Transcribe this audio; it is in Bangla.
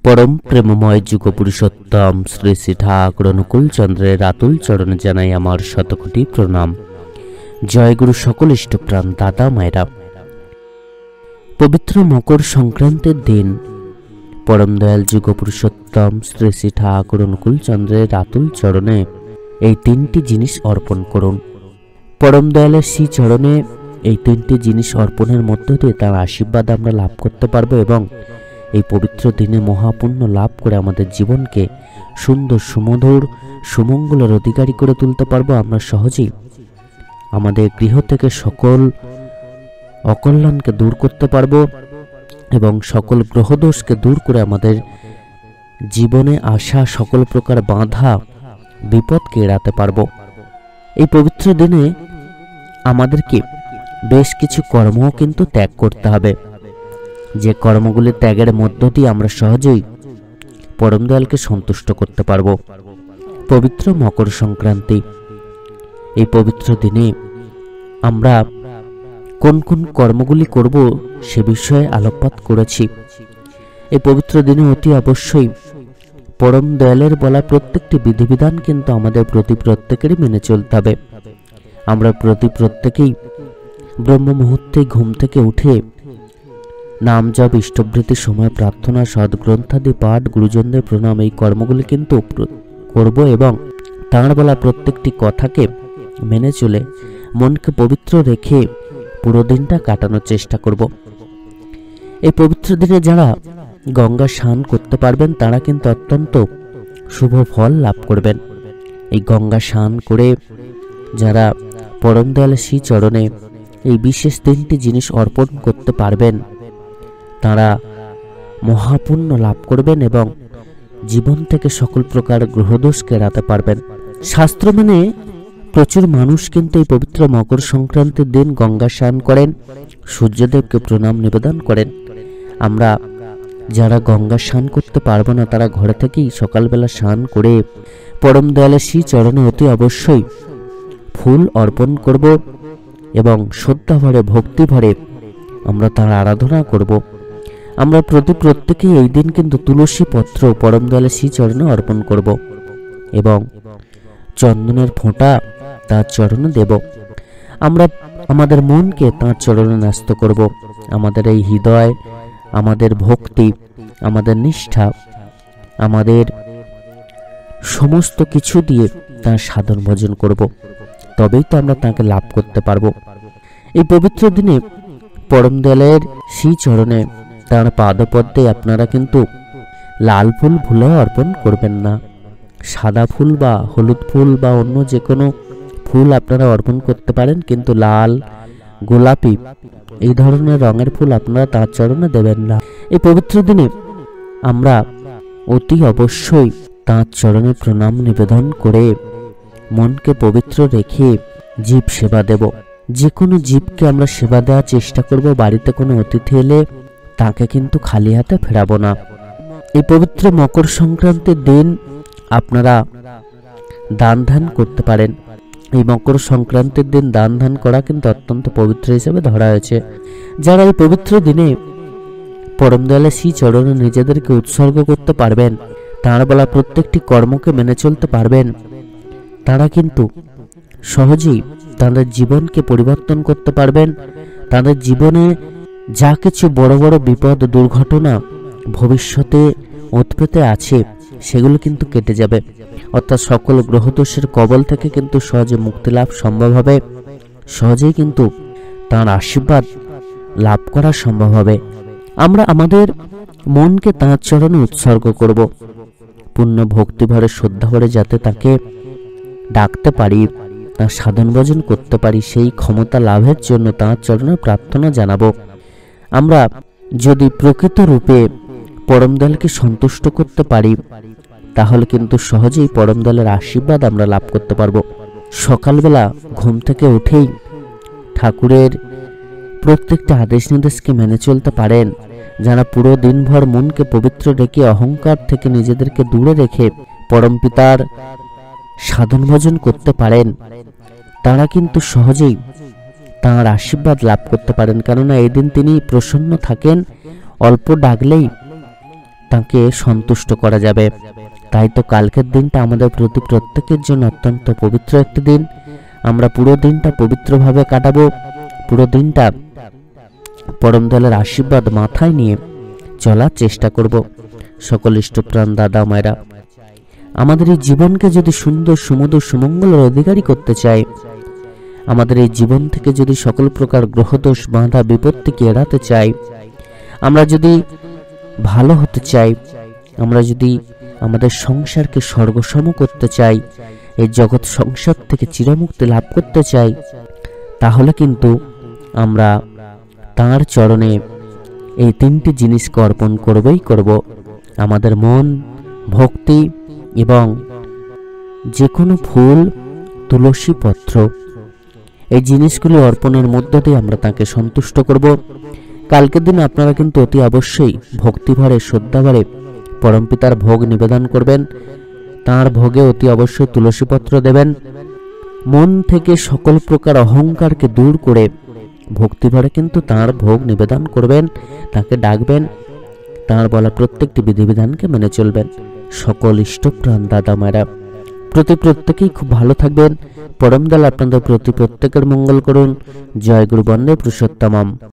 परम प्रेममय जुग पुरुषोत्तम श्री श्री ठाकुर अनुकूल चंद्रेर आतुल चरणे जानाई आमार शतकोटी प्रणाम। जय गुरु सकल इष्टप्राण दादा मायरा। पवित्र मकर संक्रांतिर दिन परम दयाल जुग पुरुषोत्तम श्री श्री ठाकुर अनुकूल चंद्रेर आतुल चरणे এই তিনটি জিনিস অর্পণ করুন। পরম দয়ালের শ্রী চরণে এই তিনটি জিনিস অর্পণের মধ্য দিয়ে তার আশীর্বাদ আমরা লাভ করতে পারবো এবং এই পবিত্র দিনে মহাপুণ্য লাভ করে আমাদের জীবনকে সুন্দর সুমধুর সুমঙ্গলের অধিকারী করে তুলতে পারবো। আমরা সহজেই আমাদের গৃহ থেকে সকল অকল্যাণকে দূর করতে পারবো এবং সকল গ্রহদোষকে দূর করে আমাদের জীবনে আসা সকল প্রকার বাধা বিপদকে এড়াতে পারবো। এই পবিত্র দিনে আমাদেরকে বেশ কিছু কর্ম কিন্তু ত্যাগ করতে হবে, যে কর্মগুলি ত্যাগের মধ্য দিয়ে আমরা সহজেই পরম দয়ালকে সন্তুষ্ট করতে পারবো। পবিত্র মকর সংক্রান্তি, এই পবিত্র দিনে আমরা কোন কোন কর্মগুলি করব সে বিষয়ে আলোকপাত করেছি। এই পবিত্র দিনে অতি অবশ্যই পরম দয়ালের বলা প্রত্যেকটি বিধিবিধান কিন্তু আমাদের প্রত্যেকেরই মেনে চলতে হবে। আমরা প্রত্যেকেই ব্রহ্ম মুহূর্তে ঘুম থেকে উঠে নাম জপ, ইষ্টবৃত্তি, সময় প্রার্থনা, সদ্গ্রন্থাদি পাঠ, গুরুজনদের প্রণাম, এই কর্মগুলি কিন্তু করব এবং তাঁর বলা প্রত্যেকটি কথাকে মেনে চলে মনকে পবিত্র রেখে পুরো দিনটা কাটানোর চেষ্টা করব। এই পবিত্র দিনে যারা গঙ্গা স্নান করতে পারবেন তারা কিন্তু অত্যন্ত শুভ ফল লাভ করবেন। এই গঙ্গা স্নান করে যারা পরম দয়ালের শ্রী চরণে এই বিশেষ তিনটি জিনিস অর্পণ করতে পারবেন তারা মহাপুণ্য লাভ করবেন এবং জীবন থেকে সকল প্রকার গ্রহদোষকে এড়াতে পারবেন। শাস্ত্র মানে প্রচুর মানুষ কিন্তু এই পবিত্র মকর সংক্রান্তির দিন গঙ্গা স্নান করেন, সূর্যদেবকে প্রণাম নিবেদন করেন। আমরা যারা গঙ্গা স্নান করতে পারবো না তারা ঘরে থেকেই সকালবেলা স্নান করে পরম দয়ালের শ্রী চরণে অতি অবশ্যই ফুল অর্পণ করব এবং শ্রদ্ধা ভরে ভক্তি ভরে আমরা তার আরাধনা করব। আমরা প্রত্যেকেই এই দিন কিন্তু তুলসী পত্র পরম দয়ালের শ্রী চরণে অর্পণ করব এবং চন্দনের ফোঁটা তার চরণে দেব। আমরা আমাদের মনকে তার চরণে ন্যস্ত করব। আমাদের এই হৃদয়, আমাদের ভক্তি, আমাদের নিষ্ঠা, আমাদের সমস্ত কিছু দিয়ে তার সাধন ভজন করব, তবেই তো আমরা তাকে লাভ করতে পারবো। এই পবিত্র দিনে পরম দয়ালের শ্রী চরণে তার পাদপদ্মে আপনারা কিন্তু লাল ফুল ভুলেও অর্পণ করবেন না। সাদা ফুল বা হলুদ ফুল বা অন্য যে কোনো ফুল আপনারা অর্পণ করতে পারেন, কিন্তু লাল, গোলাপি এই ধরনের রঙের ফুল আপনারা তার চরণে দেবেন না। এই পবিত্র দিনে আমরা অতি অবশ্যই তাঁর চরণে প্রণাম নিবেদন করে মনকে পবিত্র রেখে জীব সেবা দেব। যে কোনো জীবকে আমরা সেবা দেওয়ার চেষ্টা করব। বাড়িতে কোনো অতিথি এলে তাকে কিন্তু খালি হাতে ফেরাবো না। এই পবিত্র মকর সংক্রান্তির দিন আপনারা দান ধ্যান করতে পারেন। এই মকর সংক্রান্তির দিন দান ধ্যান করা কিন্তু অত্যন্ত পবিত্র হিসেবে ধরা হয়েছে। যারা এই পবিত্র দিনে পরম দয়ালের শ্রী চরণে নিজেদেরকে উৎসর্গ করতে পারবেন, তাঁর বলা প্রত্যেকটি কর্মকে মেনে চলতে পারবেন, তারা কিন্তু সহজেই তাদের জীবনকে পরিবর্তন করতে পারবেন। তাদের জীবনে যা কিছু বড় বড় বিপদ দুর্ঘটনা ভবিষ্যতে উৎপেতে আছে সেগুলো কিন্তু কেটে যাবে, অর্থাৎ সকল গ্রহদোষের কবল থেকে কিন্তু সহজে মুক্তি লাভ সম্ভব হবে। সহজেই কিন্তু তাঁর আশীর্বাদ লাভ করা সম্ভব হবে। আমরা আমাদের মনকে তাঁর চরণে উৎসর্গ করব, পূর্ণ ভক্তি ভরে শ্রদ্ধা ভরে যাতে তাকে ডাকতে পারি, তার সাধন ভজন করতে পারি, সেই ক্ষমতা লাভের জন্য তাঁর চরণে প্রার্থনা জানাবো। আমরা যদি প্রকৃত রূপে পরম দয়ালকে সন্তুষ্ট করতে পারি তাহলে কিন্তু সহজেই পরম দয়ালের আশীর্বাদ আমরা লাভ করতে পারবো। সকালবেলা ঘুম থেকে উঠেই ঠাকুরের প্রত্যেকটা আদেশ নির্দেশকে মেনে চলতে পারেন, যারা পুরো দিনভর মনকে পবিত্র রেখে অহংকার থেকে নিজেদেরকে দূরে রেখে পরম পিতার সাধন ভজন করতে পারেন, তারা কিন্তু সহজেই তাঁর আশীর্বাদ লাভ করতে পারেন। কেননা এই দিন তিনি প্রসন্ন থাকেন, অল্প ডাকলেই তাকে সন্তুষ্ট করা যাবে। তাই তো কালকের দিনটা আমাদের প্রতি প্রত্যেকের জন্য অত্যন্ত পবিত্র একটি দিন। আমরা পুরো দিনটা পবিত্রভাবে কাটাবো, পুরো দিনটা পরম দয়ালের আশীর্বাদ মাথায় নিয়ে চলার চেষ্টা করব। সকল ইষ্টপ্রাণ দাদা মায়েরা, আমাদের এই জীবনকে যদি সুন্দর সুমধুর সুমঙ্গলের অধিকারী করতে চাই, আমাদের এই জীবন থেকে যদি সকল প্রকার গ্রহদোষ বাধা বিপত্তিকে এড়াতে চাই, আমরা যদি ভালো হতে চাই, আমরা যদি আমাদের সংসারকে স্বর্গসম করতে চাই, এই জগৎ সংসার থেকে চিরমুক্তি লাভ করতে চাই, তাহলে কিন্তু আমরা তাঁর চরণে এই তিনটি জিনিসকে অর্পণ করবই করব। আমাদের মন, ভক্তি এবং যে কোনো ফুল, তুলসী পত্র, এই জিনিসগুলি অর্পণের মধ্য দিয়ে আমরা তাকে সন্তুষ্ট করব। কালকের দিন আপনারা কিন্তু অতি অবশ্যই ভক্তিভরে শ্রদ্ধাভরে পরমপিতার ভোগ নিবেদন করবেন। তাঁর ভোগে অতি অবশ্যই তুলসীপত্র দেবেন। মন থেকে সকল প্রকার অহংকারকে দূর করে ভক্তিভরে কিন্তু তাঁর ভোগ নিবেদন করবেন, তাকে ডাকবেন, তাঁর বলা প্রত্যেকটি বিধিবিধানকে মেনে চলবেন। সকল ইষ্টপ্রাণ দাদা মায়েরা প্রত্যেকেই খুব ভালো থাকবেন। পরম দয়াল আপনাদের প্রতি প্রত্যেকের মঙ্গল করুন। জয় গুরু বন্দে পুরুষোত্তমম।